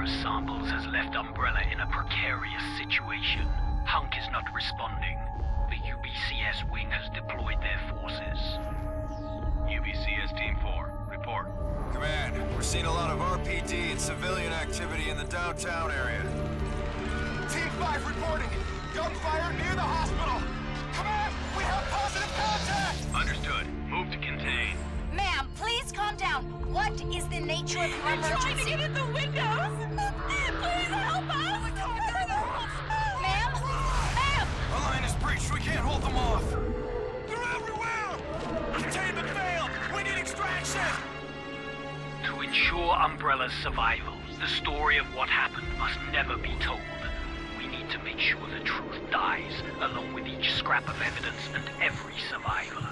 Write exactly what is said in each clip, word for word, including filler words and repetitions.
virus samples has left Umbrella in a precarious situation. Hunk is not responding. The U B C S wing has deployed their forces. U B C S Team four, report. Command, we're seeing a lot of R P D and civilian activity in the downtown area. Team five reporting. Gunfire near the hospital. Command, we have positive contact! Understood. Move to contain. Ma'am, please calm down. What is the nature of your We're emergency? trying to get in the windows! Please help us! Ma'am? Ma'am! Our line is breached. We can't hold them off. They're everywhere! Containment failed! We need extraction! To ensure Umbrella's survival, the story of what happened must never be told. We need to make sure the truth dies, along with each scrap of evidence and every survivor.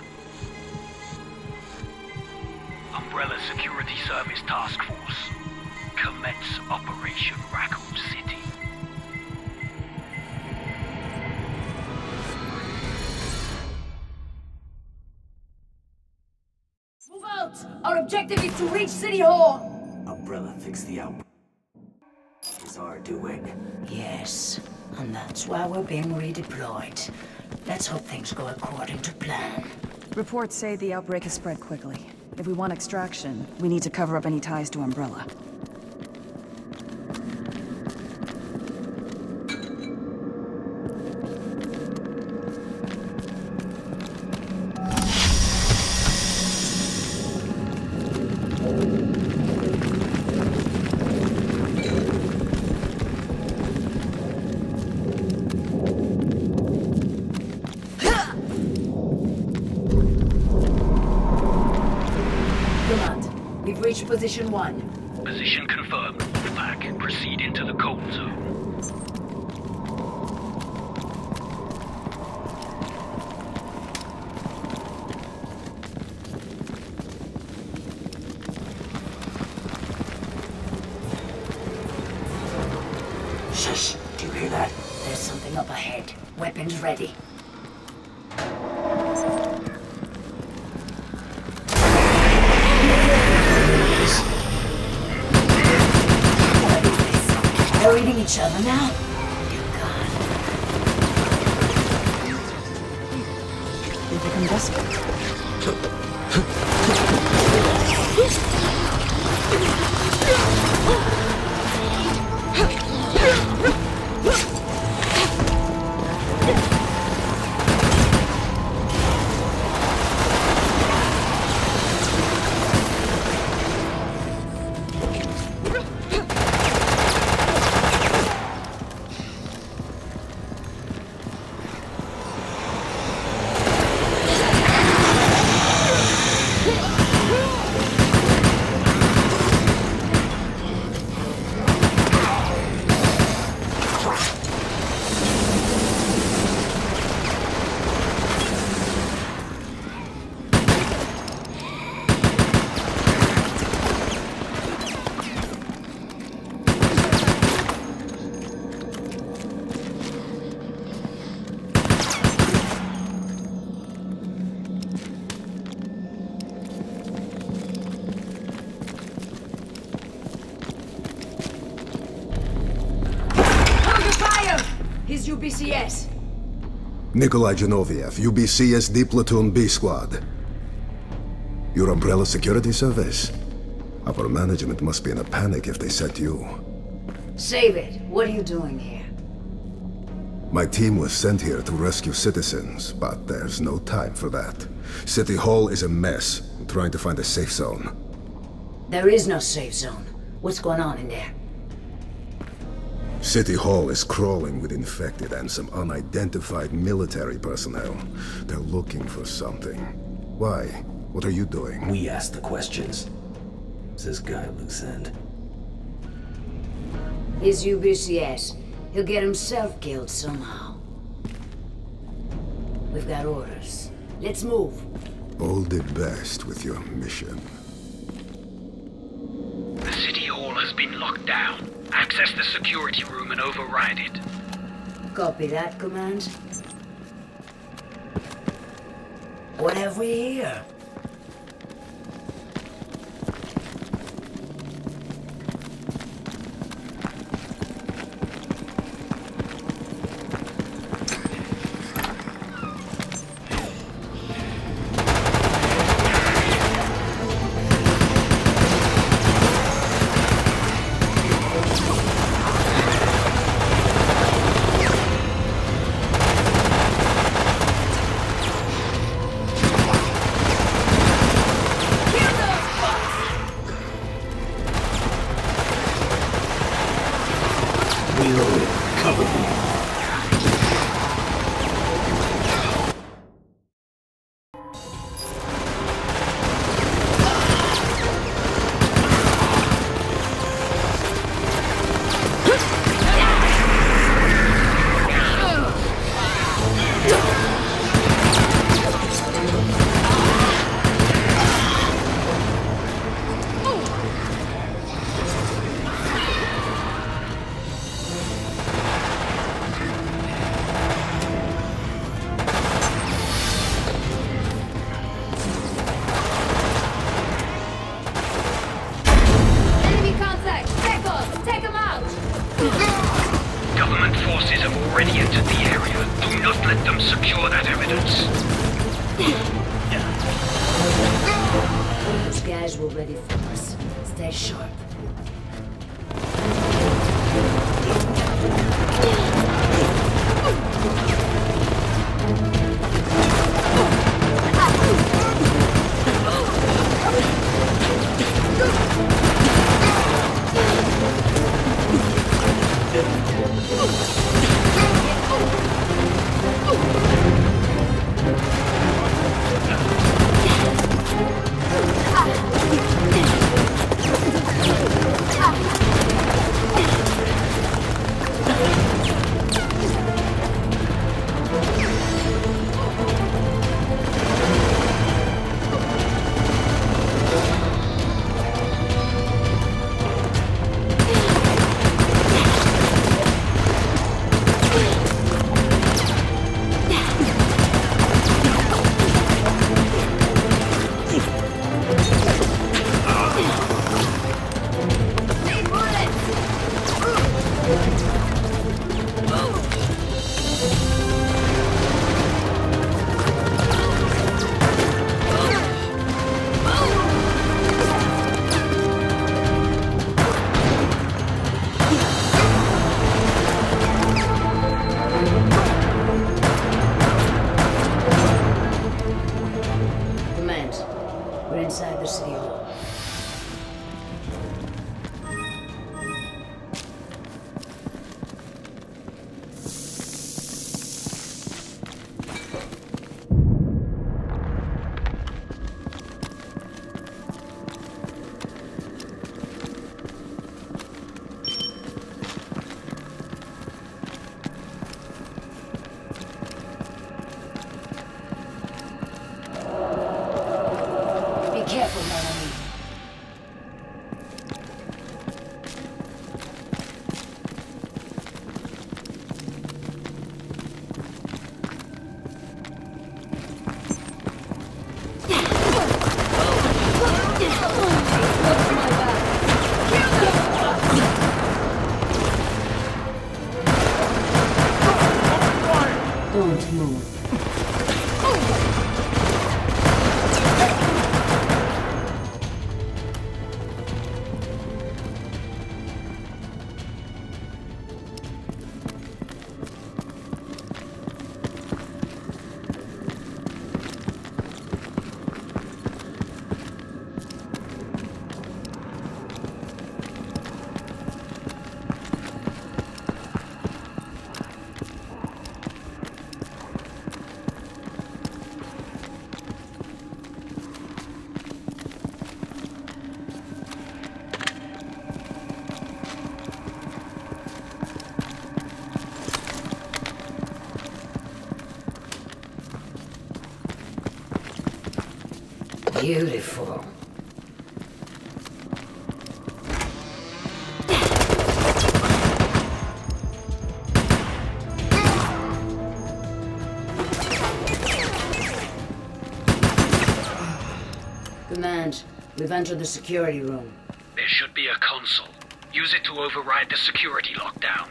Umbrella Security Service Task Force. Commence Operation Raccoon City. Move out! Our objective is to reach City Hall! Umbrella fixed the outbreak. Is our doing. Yes, and that's why we're being redeployed. Let's hope things go according to plan. Reports say the outbreak has spread quickly. If we want extraction, we need to cover up any ties to Umbrella. We've reached position one. Position confirmed, Wolfpack. Proceed into the cold zone. Shush! Do you hear that? There's something up ahead. Weapons ready. They're eating each other now? Dear God. They've become desperate. He's U B C S. Nikolai Genoviev, U B C S D Platoon B Squad. Your Umbrella Security Service? Upper management must be in a panic if they set you. Save it. What are you doing here? My team was sent here to rescue citizens, but there's no time for that. City Hall is a mess. I'm trying to find a safe zone. There is no safe zone. What's going on in there? City Hall is crawling with infected and some unidentified military personnel. They're looking for something. Why? What are you doing? We ask the questions. This guy loose end. He's U B C S. He'll get himself killed somehow. We've got orders. Let's move. All the best with your mission. The City Hall has been locked down. Access the security room and override it. Copy that, Command. What have we here? forces have already entered the area. Do not let them secure that evidence. Those guys were ready for us. Stay sharp. Don't move. Beautiful. Command, we've entered the security room. There should be a console. Use it to override the security lockdown.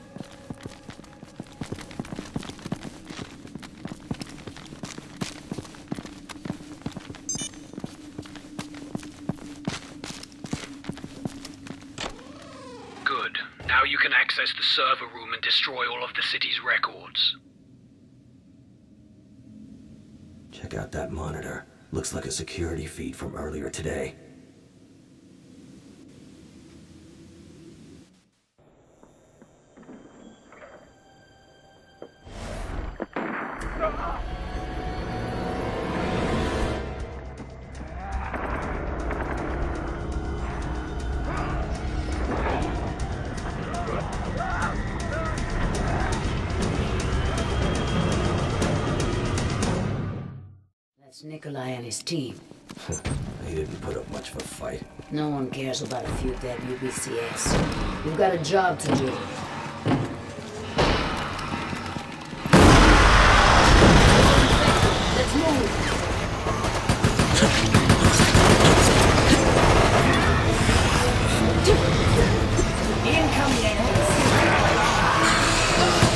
Good. Now you can access the server room and destroy all of the city's records. Check out that monitor. Looks like a security feed from earlier today. Nikolai and his team. He didn't put up much of a fight. No one cares about a few dead U B C S. We've got a job to do. Let's move! Incoming enemies!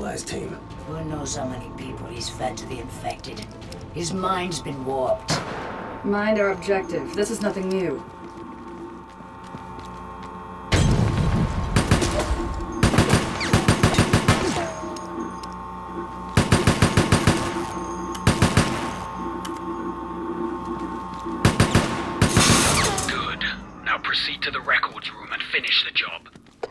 supplies team. Who knows how many people he's fed to the infected? His mind's been warped. Mind our objective. This is nothing new. Good. Now proceed to the records room and finish the job.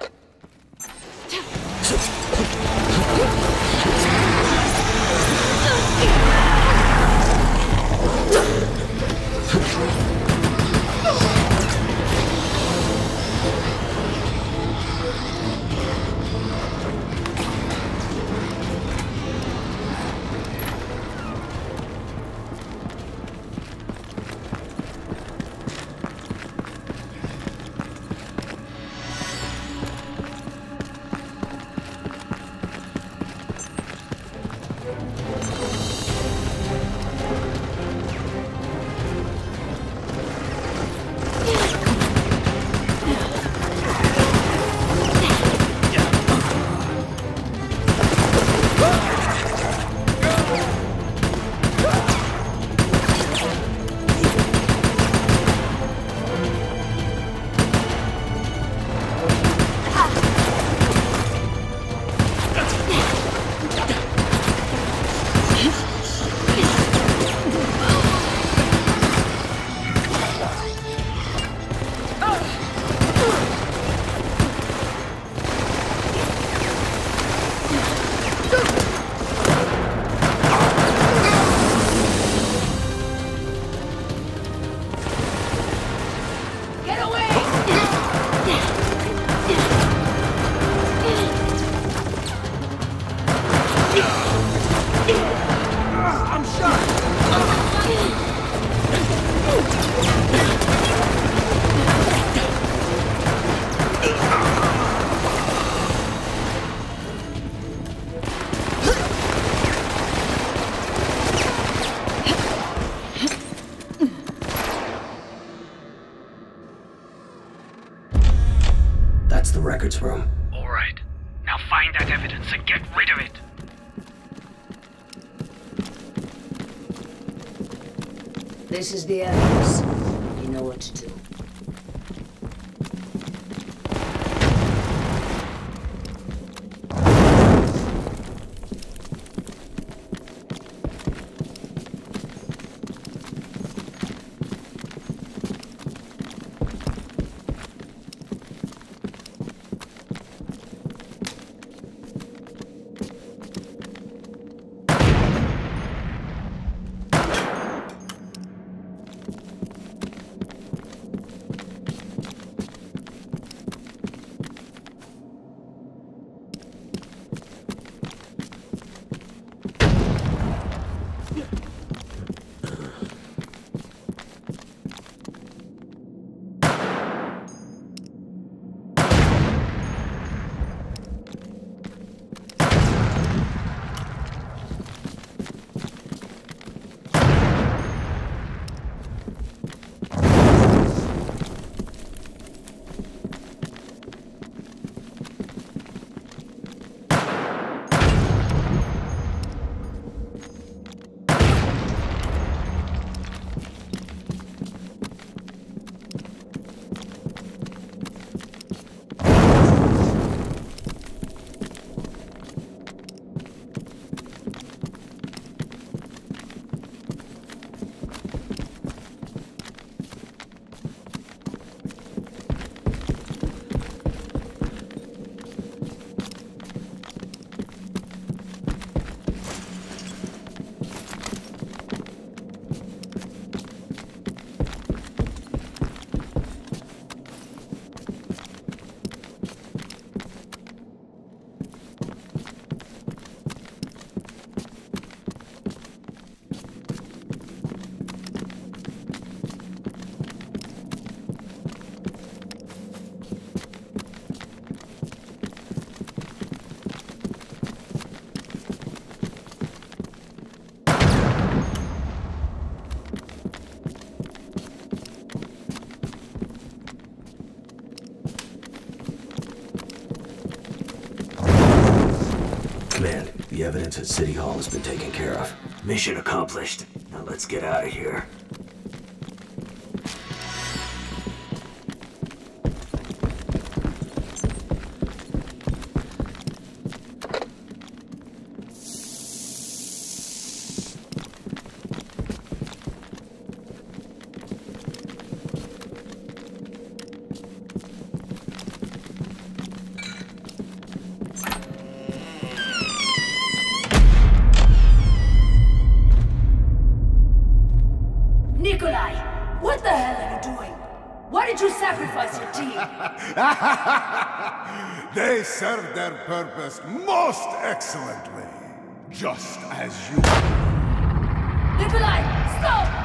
That's the records room. All right. Now find that evidence and get rid of it. This is the evidence. You know what to do. evidence at City Hall has been taken care of. Mission accomplished. Now let's get out of here. Nikolai, what the hell are you doing? Why did you sacrifice your team? They served their purpose most excellently. Just as you... Nikolai, stop!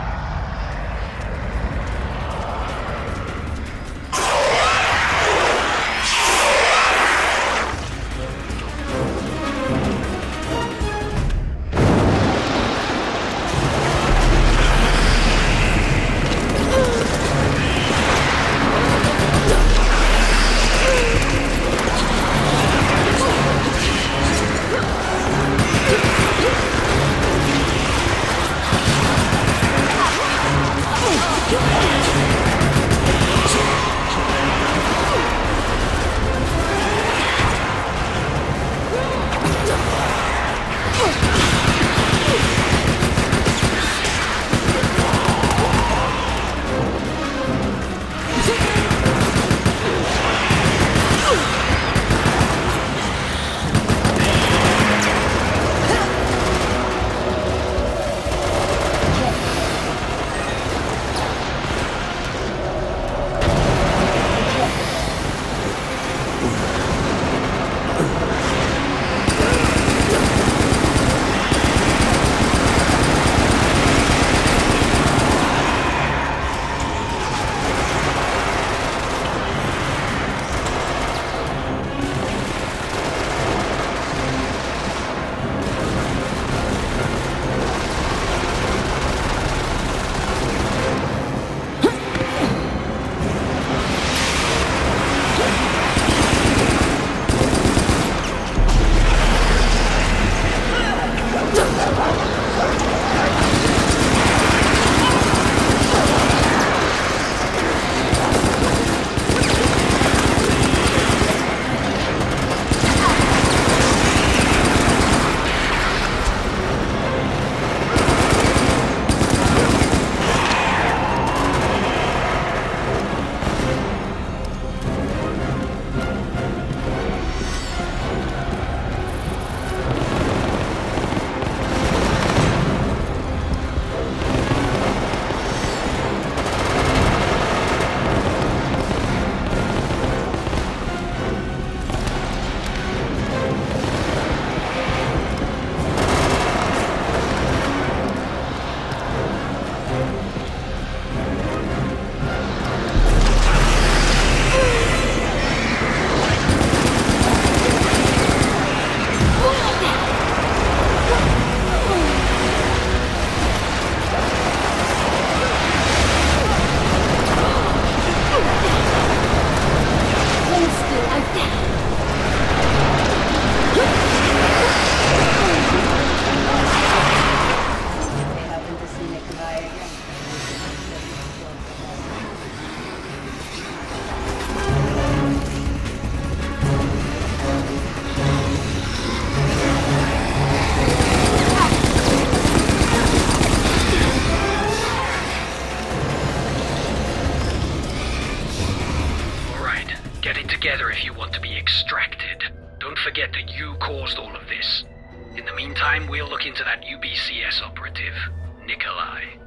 If you want to be extracted. Don't forget that you caused all of this. In the meantime, we'll look into that U B C S operative, Nikolai.